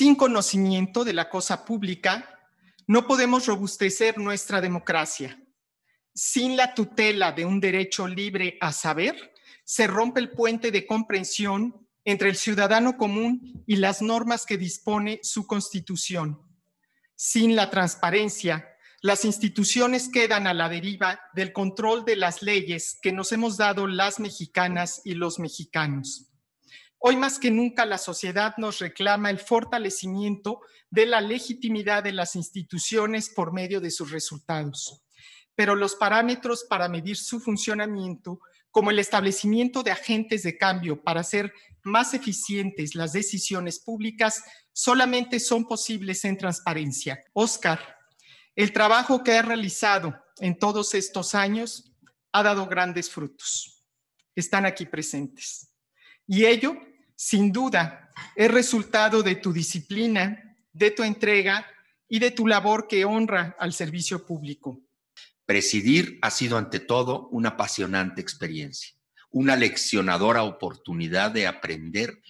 Sin conocimiento de la cosa pública, no podemos robustecer nuestra democracia. Sin la tutela de un derecho libre a saber, se rompe el puente de comprensión entre el ciudadano común y las normas que dispone su Constitución. Sin la transparencia, las instituciones quedan a la deriva del control de las leyes que nos hemos dado las mexicanas y los mexicanos. Hoy más que nunca la sociedad nos reclama el fortalecimiento de la legitimidad de las instituciones por medio de sus resultados. Pero los parámetros para medir su funcionamiento, como el establecimiento de agentes de cambio para hacer más eficientes las decisiones públicas, solamente son posibles en transparencia. Óscar, el trabajo que has realizado en todos estos años ha dado grandes frutos. Están aquí presentes. Y ello, sin duda, es resultado de tu disciplina, de tu entrega y de tu labor que honra al servicio público. Presidir ha sido ante todo una apasionante experiencia, una leccionadora oportunidad de aprender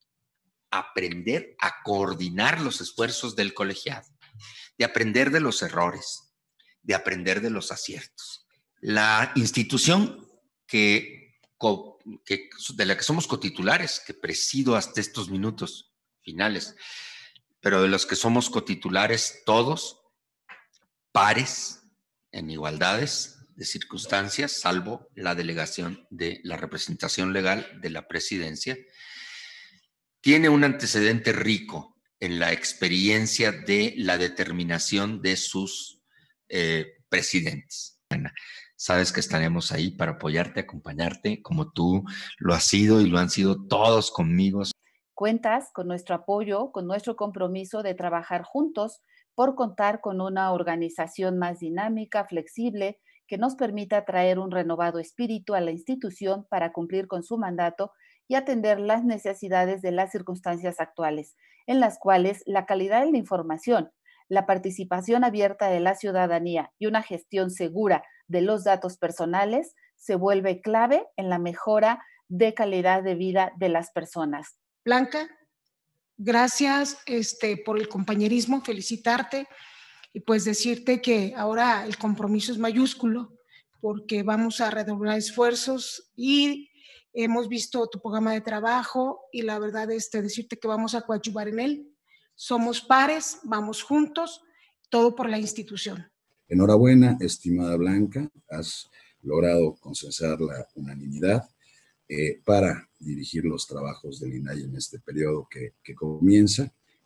a coordinar los esfuerzos del colegiado, de aprender de los errores, de aprender de los aciertos. La institución de la que somos cotitulares, que presido hasta estos minutos finales, pero de los que somos cotitulares todos, pares, en igualdades de circunstancias, salvo la delegación de la representación legal de la presidencia, tiene un antecedente rico en la experiencia de la determinación de sus presidentes. Sabes que estaremos ahí para apoyarte, acompañarte, como tú lo has sido y lo han sido todos conmigo. Cuentas con nuestro apoyo, con nuestro compromiso de trabajar juntos por contar con una organización más dinámica, flexible, que nos permita traer un renovado espíritu a la institución para cumplir con su mandato y atender las necesidades de las circunstancias actuales, en las cuales la calidad de la información, la participación abierta de la ciudadanía y una gestión segura de los datos personales se vuelve clave en la mejora de calidad de vida de las personas. Blanca, gracias por el compañerismo, felicitarte y pues decirte que ahora el compromiso es mayúsculo porque vamos a redoblar esfuerzos y hemos visto tu programa de trabajo y la verdad decirte que vamos a coadyuvar en él. Somos pares, vamos juntos, todo por la institución. Enhorabuena, estimada Blanca, has logrado consensar la unanimidad para dirigir los trabajos del INAI en este periodo que comienza.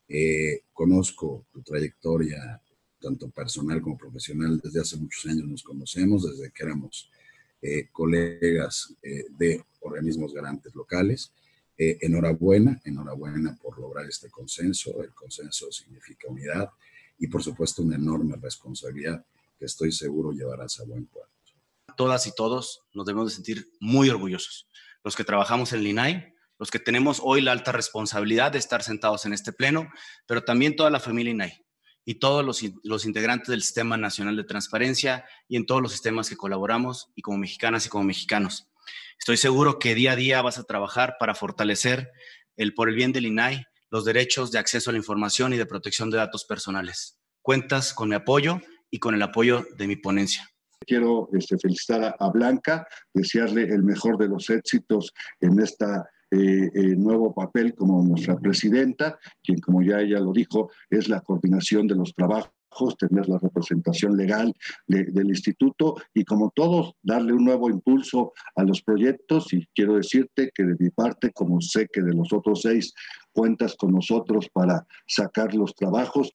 Conozco tu trayectoria, tanto personal como profesional, desde hace muchos años nos conocemos, desde que éramos colegas de organismos garantes locales. Enhorabuena por lograr este consenso. El consenso significa unidad y, por supuesto, una enorme responsabilidad que estoy seguro llevarás a buen puerto. Todas y todos nos debemos de sentir muy orgullosos. Los que trabajamos en el INAI, los que tenemos hoy la alta responsabilidad de estar sentados en este pleno, pero también toda la familia INAI y todos los integrantes del Sistema Nacional de Transparencia y en todos los sistemas que colaboramos y como mexicanas y como mexicanos. Estoy seguro que día a día vas a trabajar para fortalecer por el bien del INAI los derechos de acceso a la información y de protección de datos personales. Cuentas con mi apoyo y con el apoyo de mi ponencia. Quiero felicitar a Blanca, desearle el mejor de los éxitos en esta nuevo papel como nuestra presidenta, quien, como ya ella lo dijo, es la coordinación de los trabajos, tener la representación legal del instituto y, como todos, darle un nuevo impulso a los proyectos. Y quiero decirte que de mi parte, como sé que de los otros 6 cuentas con nosotros para sacar los trabajos